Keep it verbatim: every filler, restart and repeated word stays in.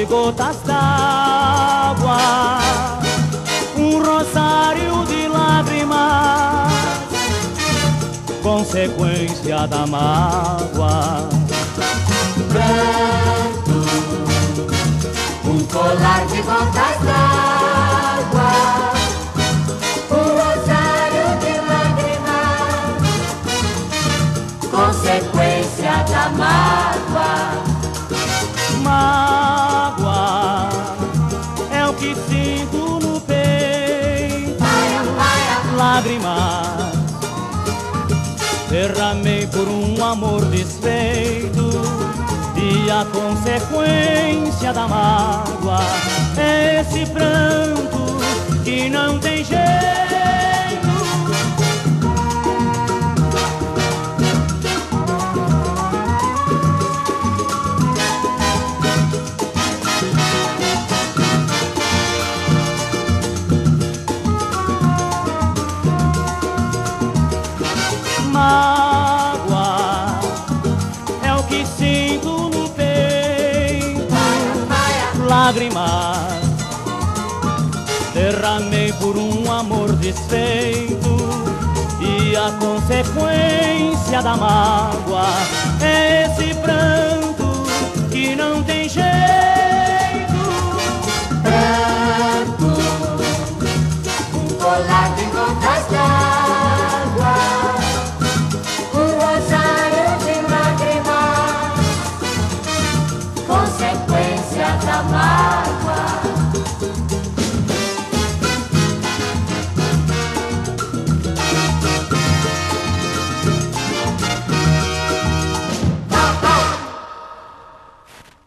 de gotas d'água, um rosário de lágrimas, consequência da mágoa. Pranto, um colar de gotas d'água, um rosário de lágrimas, consequência da mágoa. Mágoa é o que sinto no peito, lágrimas derramei por um amor desfeito, e a consequência da mágoa é esse pranto que não tem jeito. Mágoa é o que sinto no peito, lágrimas derramei por um amor desfeito, e a consequência da mágoa é esse pranto que não tem jeito. Pranto, um colar de gotas d'água, um rosário de lágrimas, consequência da mágoa.